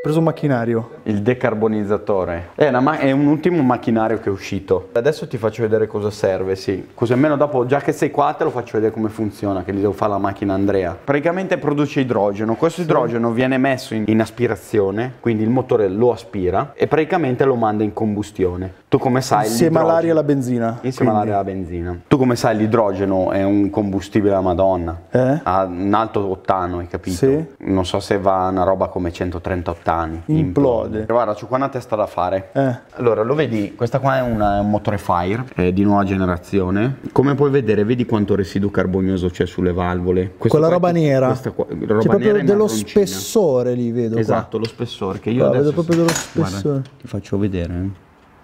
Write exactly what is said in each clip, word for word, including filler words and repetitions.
preso un macchinario. Il decarbonizzatore. È, una ma- è un ultimo macchinario che è uscito. Adesso ti faccio vedere cosa serve, sì. Così almeno dopo, già che sei qua, te lo faccio vedere come funziona, che gli devo fare la macchina Andrea. Praticamente produce idrogeno. Questo idrogeno sì. viene messo in, in aspirazione, quindi il motore lo aspira e praticamente lo manda in combustione. Tu come sai insieme all'aria e alla benzina. Insieme all'aria e alla benzina. Tu come sai l'idrogeno è un combustibile alla Madonna. Eh? Ha un alto ottano, hai capito? Sì. Non so se va una roba come centotrenta ottani. Implode. Implode. Guarda, c'ho qua una testa da fare. Eh. Allora, lo vedi? Questa qua è una, un motore Fire eh, di nuova generazione. Come puoi vedere, vedi quanto residuo carbonioso c'è sulle valvole. Questo Quella roba è, nera. Questa qua, roba c'è proprio nera dello marroncina. spessore lì, vedo. Esatto, qua. lo spessore che io Guarda, adesso... vedo proprio dello spessore. Guarda, ti faccio vedere.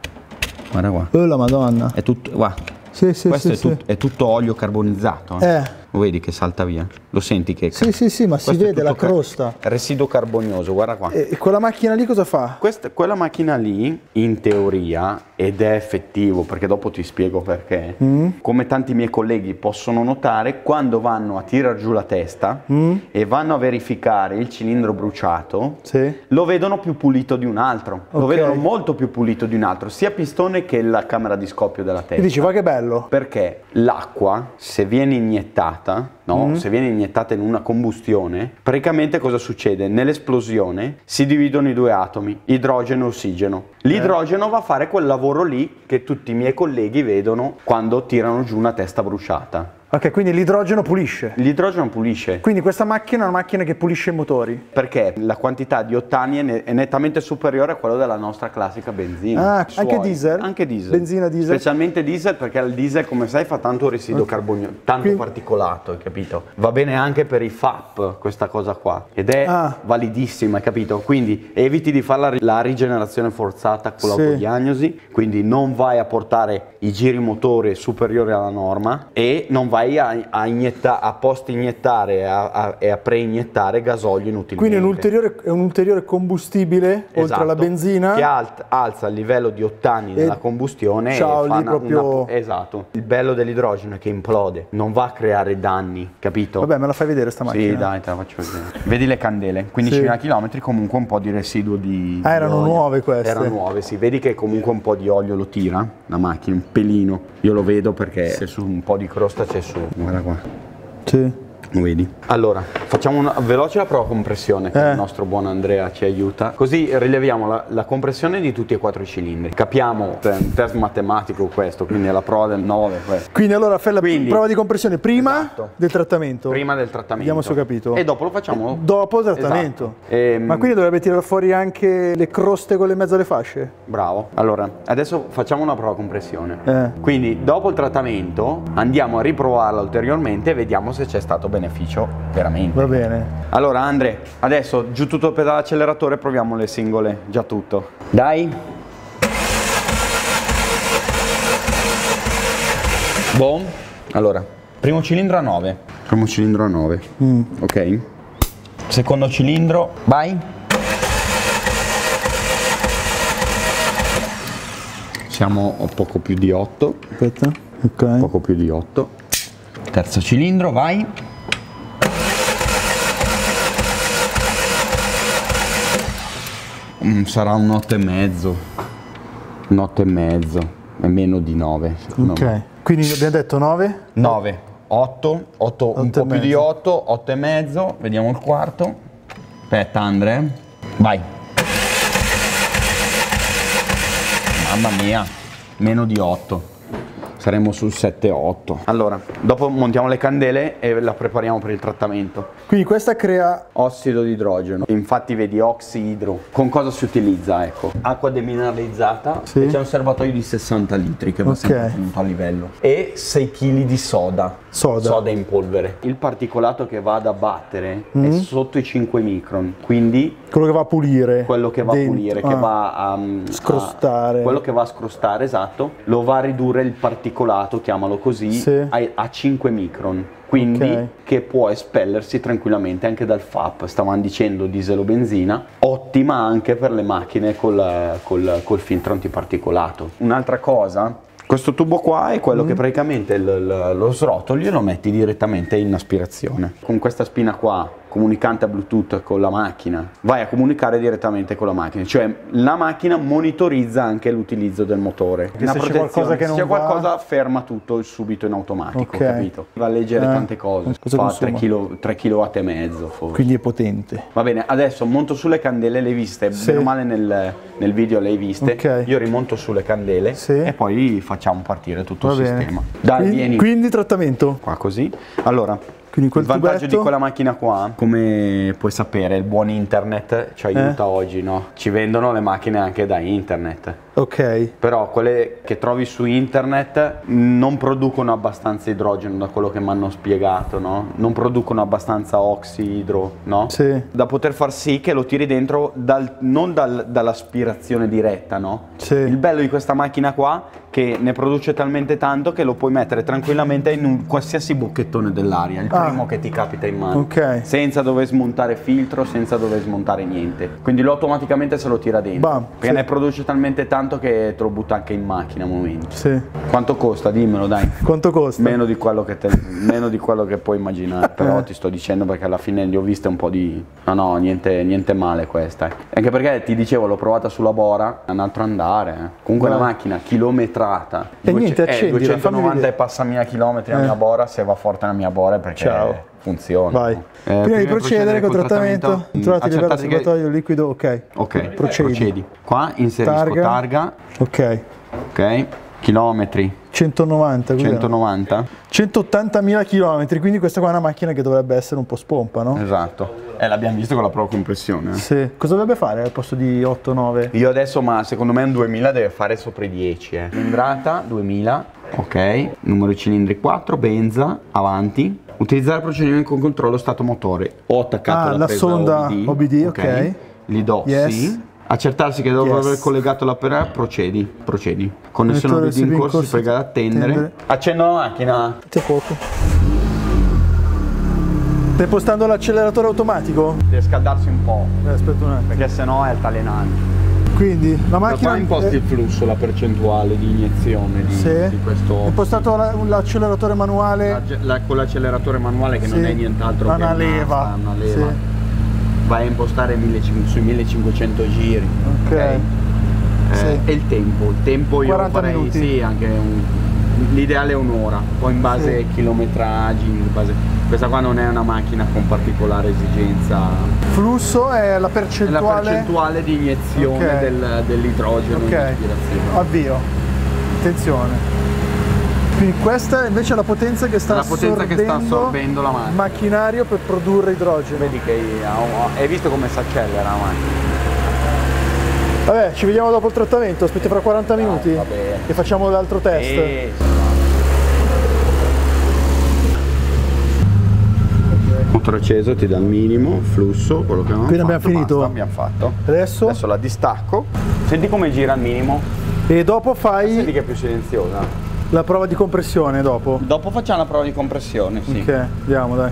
Guarda qua. Oh la Madonna. È tutto... Guarda. Sì, sì, Questo sì, è, sì. tut- è tutto olio carbonizzato. Eh. Eh. Lo vedi che salta via? Lo senti che... Sì, sì, sì, ma si Questo è vede la tutto ca- crosta. Residuo carbonioso, guarda qua. E quella macchina lì cosa fa? Questa, quella macchina lì, in teoria, ed è effettivo, perché dopo ti spiego perché, mm. come tanti miei colleghi possono notare, quando vanno a tirare giù la testa mm. e vanno a verificare il cilindro bruciato, sì. lo vedono più pulito di un altro. Okay. Lo vedono molto più pulito di un altro, sia pistone che la camera di scoppio della testa. E dici, va che bello. Perché l'acqua, se viene iniettata, no? Mm. se viene iniettata in una combustione, praticamente cosa succede? Nell'esplosione si dividono i due atomi, idrogeno e ossigeno. L'idrogeno eh. va a fare quel lavoro lì che tutti i miei colleghi vedono quando tirano giù una testa bruciata. Ok, quindi l'idrogeno pulisce. L'idrogeno pulisce. Quindi questa macchina è una macchina che pulisce i motori. Perché la quantità di ottani è, ne- è nettamente superiore a quella della nostra classica benzina. Ah, Suoi. anche diesel? Anche diesel. Benzina diesel. Specialmente diesel, perché il diesel, come sai, fa tanto residuo okay. carbonio, tanto Quindi... particolato, hai capito? Va bene anche per i F A P questa cosa qua. Ed è ah. validissima, hai capito? Quindi eviti di fare la, ri- la rigenerazione forzata con sì. l'autodiagnosi, quindi non vai a portare i giri motore superiori alla norma e non vai a, a, inietta, a post iniettare a, a, e a pre-iniettare gasolio inutilmente. Quindi è un ulteriore, è un ulteriore combustibile esatto, oltre alla benzina che alt, alza il livello di ottani nella combustione ciao, e fa lì una, proprio... una, esatto. Il bello dell'idrogeno è che implode, non va a creare danni, capito? Vabbè, me la fai vedere sta macchina? Sì, dai, te la faccio vedere. Vedi le candele, quindicimila sì. chilometri, comunque un po' di residuo di Ah, di erano olio. nuove queste? Erano nuove, sì, vedi che comunque un po' di olio lo tira la macchina, un pelino. Io lo vedo perché se su un po' di crosta c'è su. Guarda qua. Sì. Lo vedi? Allora, facciamo una veloce la prova compressione che eh. il nostro buon Andrea ci aiuta. Così rileviamo la, la compressione di tutti e quattro i cilindri. Capiamo, è un test matematico questo, quindi è la prova del nove questo. Quindi allora fai la quindi, prova di compressione prima esatto. del trattamento. Prima del trattamento. Vediamo se ho capito. E dopo lo facciamo e dopo il trattamento. Esatto. E, Ma quindi dovrebbe tirare fuori anche le croste con le mezzo alle fasce? Bravo. Allora, adesso facciamo una prova compressione. Eh. Quindi dopo il trattamento andiamo a riprovarla ulteriormente e vediamo se c'è stato beneficio veramente. Va bene. Allora Andre, adesso giù tutto il pedale acceleratore, proviamo le singole, già tutto. Dai. Boom. Allora, primo cilindro a nove. Primo cilindro a nove. Mm. Ok. Secondo cilindro, vai. Siamo a poco più di otto. Aspetta. Ok. Poco più di otto. Terzo cilindro, vai. Mm, sarà un otto e mezzo. Un otto e mezzo. È meno di nove. Ok. Me. Quindi abbiamo detto nove? nove. otto. otto un po' più di otto. otto e mezzo. Vediamo il quarto. Aspetta Andre. Vai. Mamma mia. Meno di otto. Saremo sul sette otto. Allora, dopo montiamo le candele e la prepariamo per il trattamento. Quindi questa crea ossido di idrogeno. Infatti vedi oxidro. Con cosa si utilizza? Ecco, acqua demineralizzata. Sì. E c'è un serbatoio di sessanta litri che va okay. sempre tenuto a livello. E sei chili di soda. Soda. Soda in polvere. Il particolato che va ad abbattere mm. è sotto i cinque micron. Quindi quello che va a pulire. Quello che va dentro. a pulire, ah. che va a scrostare. A, quello che va a scrostare, esatto, lo va a ridurre il particolato, chiamalo così, sì. a, a cinque micron. Quindi okay. che può espellersi tranquillamente anche dal F A P, stavamo dicendo diesel o benzina, ottima anche per le macchine col, col, col filtro antiparticolato. Un'altra cosa, questo tubo qua è quello mm. che praticamente l, l, lo srotoli e lo metti direttamente in aspirazione. Con questa spina qua comunicante a Bluetooth con la macchina, vai a comunicare direttamente con la macchina, cioè la macchina monitorizza anche l'utilizzo del motore. Una se c'è qualcosa che non se c'è va... qualcosa ferma tutto subito in automatico, okay. capito? Va a leggere eh, tante cose, fa tre chilowatt e mezzo forse. Quindi è potente. Va bene, adesso monto sulle candele, le hai viste, sì. Bene o male nel, nel video le hai viste, okay. Io rimonto sulle candele, sì. E poi facciamo partire tutto va il bene. Sistema. Dai, quindi, vieni. Quindi trattamento. Qua così. Allora, quindi quel il vantaggio tubetto... di quella macchina qua, come puoi sapere, il buon internet ci aiuta eh? oggi, no? Ci vendono le macchine anche da internet. Ok. Però quelle che trovi su internet non producono abbastanza idrogeno, da quello che mi hanno spiegato, no? Non producono abbastanza ossidro, no? Sì. Da poter far sì che lo tiri dentro dal, non dal, dall'aspirazione diretta, no? Sì. Il bello di questa macchina qua che ne produce talmente tanto che lo puoi mettere tranquillamente in un qualsiasi bocchettone dell'aria, il ah. primo che ti capita in mano, okay. Senza dover smontare filtro, senza dover smontare niente, quindi lo automaticamente se lo tira dentro, Bam, perché sì. Ne produce talmente tanto che te lo butta anche in macchina a momenti. Sì. Quanto costa? Dimmelo dai. Quanto costa? Meno di quello che, te, meno di quello che puoi immaginare, però eh. ti sto dicendo perché alla fine li ho viste un po' di... no no, niente, niente male questa, anche perché ti dicevo l'ho provata sulla Bora, è un altro andare, eh. Comunque Beh. La macchina chilometrata e niente, accendi, eh, duecentonovanta e passa mila chilometri la eh. mia Bora, se va forte la mia Bora perché Ciao. Funziona. Vai. Eh, prima di procedere col trattamento, trattamento trovate il livello serbatoio che... liquido, ok. Ok, procedi. procedi. Qua inserisco targa. targa. Ok. Ok, chilometri. centonovanta. centonovanta. centottantamila chilometri, quindi questa qua è una macchina che dovrebbe essere un po' spompa, no? Esatto. Eh, l'abbiamo visto con la prova compressione. Eh. Sì. Cosa dovrebbe fare al posto di otto nove? Io adesso, ma secondo me un duemila deve fare sopra i dieci. Eh. Cilindrata, duemila. Ok. Numero di cilindri quattro, benza, avanti. Utilizzare procedimento con controllo stato motore. Ho attaccato ah, la, la presa sonda O B D, O B D ok. Okay. Gli do yes. sì. Accertarsi che dopo yes. aver collegato l'apparato, procedi, procedi. Connessione O B D in corso, si prega di attendere. attendere. Accendo la macchina. C'è poco. Stai impostando l'acceleratore automatico? Deve scaldarsi un po'. Eh, aspetta un attimo. Perché sennò è altalenante. Quindi la macchina... Ma imposti è... il flusso, la percentuale di iniezione di, sì. di questo... È impostato l'acceleratore manuale... La, la, con l'acceleratore manuale che sì. non è nient'altro una che una leva. Una leva. Sì. Vai a impostare millecinquecento, sui millecinquecento giri. Ok. okay? Eh, sì. E il tempo? Il tempo io farei minuti. Sì, anche un... l'ideale è un'ora, poi in base sì. ai chilometraggi, in base... Questa qua non è una macchina con particolare esigenza. Flusso è la percentuale, è la percentuale di iniezione okay. del, dell'idrogeno okay. in ispirazione. Avvio. Attenzione. Quindi questa è invece la potenza che sta, la potenza che sta assorbendo la macchina. Il macchinario per produrre idrogeno. Vedi che hai visto come si accelera la macchina. Vabbè, ci vediamo dopo il trattamento, aspetti fra quaranta minuti ah, e facciamo l'altro test. E... motore acceso, ti dà il minimo, flusso, quello che abbiamo Quindi fatto. abbiamo finito. Basta, abbiamo fatto. Adesso? Adesso la distacco. Senti come gira al minimo. E dopo fai... Senti che è più silenziosa. La prova di compressione dopo? Dopo facciamo la prova di compressione, sì. Ok, andiamo dai.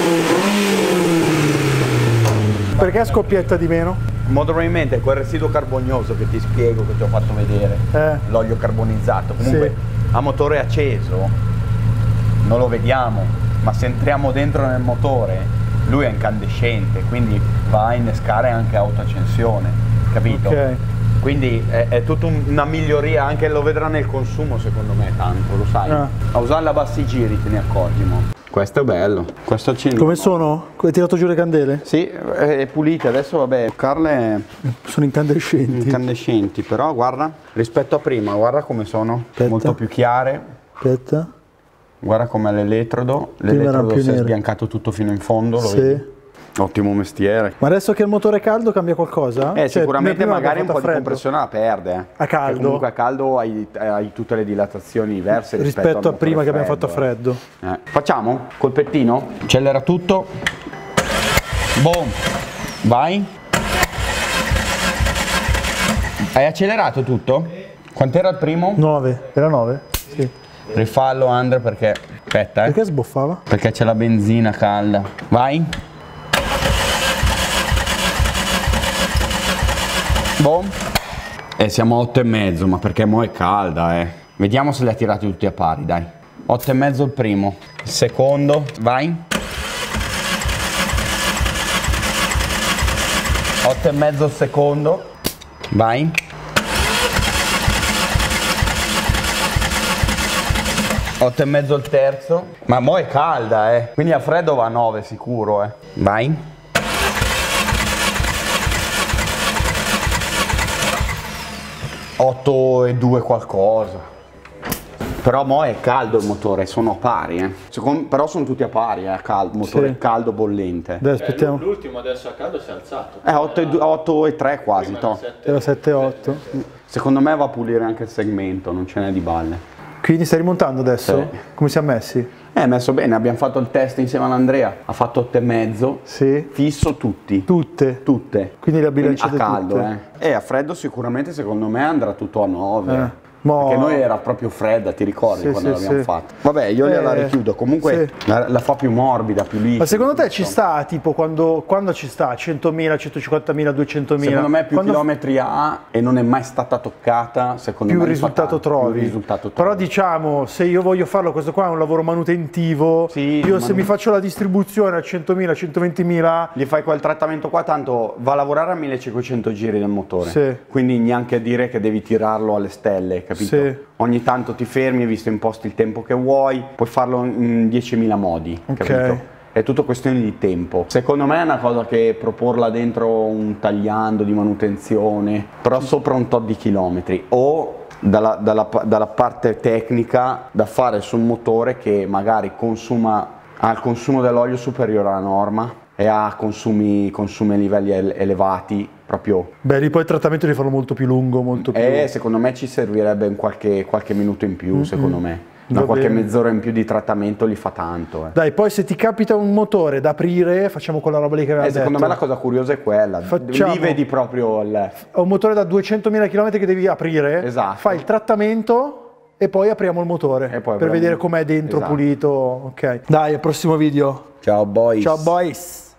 Perché scoppietta di meno? Molto probabilmente è quel residuo carbonioso che ti spiego, che ti ho fatto vedere. Eh. L'olio carbonizzato. Comunque sì. A motore acceso non lo vediamo, ma se entriamo dentro nel motore lui è incandescente, quindi va a innescare anche autoaccensione, capito? Ok. Quindi è, è tutta un, una miglioria, anche lo vedrà nel consumo secondo me tanto, lo sai. Ah. A usarla a bassi giri te ne accorgi, mo. Questo è bello. Questo al cilindro. Come sono? Hai tirato giù le candele? Sì, è pulite, adesso vabbè, toccarle sono incandescenti. Incandescenti, però guarda, rispetto a prima, guarda come sono, Aspetta. molto più chiare. Aspetta. Guarda com'è l'elettrodo, l'elettrodo si è sbiancato tutto fino in fondo, lo sì. vedi? Ottimo mestiere. Ma adesso che il motore è caldo cambia qualcosa? Eh, cioè, sicuramente magari un po' freddo. Di compressione la perde. Eh. A caldo? Perché comunque a caldo hai, hai tutte le dilatazioni diverse rispetto, rispetto a prima freddo, che abbiamo fatto a freddo. Eh. Facciamo? Colpettino? Accelera tutto. Boom. Vai. Hai accelerato tutto? Quant'era il primo? nove. Era nove? Sì. Rifallo Andre perché... Aspetta eh. Perché sboffava? Perché c'è la benzina calda. Vai. Boom. E siamo a otto e mezzo, ma perché mo è calda eh. Vediamo se li ha tirati tutti a pari, dai. otto e mezzo il primo. Il secondo. Vai. otto e mezzo il secondo. Vai. otto e mezzo il terzo. Ma mo' è calda, eh. Quindi a freddo va a nove sicuro, eh. Vai. otto e due qualcosa. Però mo' è caldo il motore, sono a pari, eh. Secondo, però sono tutti a pari, eh. Caldo, motore sì. caldo bollente. Dai, aspettiamo. Eh, l'ultimo adesso a caldo si è alzato. Eh, otto e tre quasi, to. Era sette e otto. Secondo me va a pulire anche il segmento, non ce n'è di balle. Quindi stai rimontando adesso? Sì. Come siamo messi? Eh, messo bene, abbiamo fatto il test insieme ad Andrea, ha fatto otto e mezzo, sì. fisso tutti. Tutte? Tutte. Quindi le bilanciate a caldo, tutte. eh. E a freddo sicuramente secondo me andrà tutto a nove. Eh. Mo... Perché noi era proprio fredda, ti ricordi sì, quando sì, l'abbiamo sì. fatta? Vabbè, io eh, gliela richiudo, comunque sì. la, la fa più morbida, più liscia. Ma secondo te ci sta, tipo, quando, quando ci sta? centomila, centocinquantamila, duecentomila? Secondo me più quando... chilometri ha e non è mai stata toccata, secondo più me risultato trovi. Più risultato trovi. Però diciamo, se io voglio farlo, questo qua è un lavoro manutentivo, sì, io ma se non... mi faccio la distribuzione a centomila, centoventimila... Gli fai quel trattamento qua, tanto va a lavorare a millecinquecento giri del motore. Sì. Quindi neanche a dire che devi tirarlo alle stelle, capito? Sì. Ogni tanto ti fermi, visto imposti il tempo che vuoi, puoi farlo in diecimila modi, okay. capito? È tutto questione di tempo. Secondo me è una cosa che proporla dentro un tagliando di manutenzione, però sopra un tot di chilometri, o dalla, dalla, dalla parte tecnica da fare su un motore che magari consuma, ha il consumo dell'olio superiore alla norma e ha consumi, consumi a livelli elevati proprio. Beh, lì poi il trattamento di farlo molto più lungo, molto più... Eh, secondo me ci servirebbe un qualche, qualche minuto in più, mm-hmm. secondo me. Una qualche bene. mezz'ora in più di trattamento gli fa tanto. Eh. Dai, poi se ti capita un motore da aprire, facciamo quella roba lì che aveva eh, detto. Secondo me la cosa curiosa è quella. Facciamo... Lì vedi proprio il... un motore da duecentomila chilometri che devi aprire, esatto. fai il trattamento e poi apriamo il motore per apriamo... vedere com'è dentro, esatto. pulito. Ok. Dai, al prossimo video. Ciao boys. Ciao boys.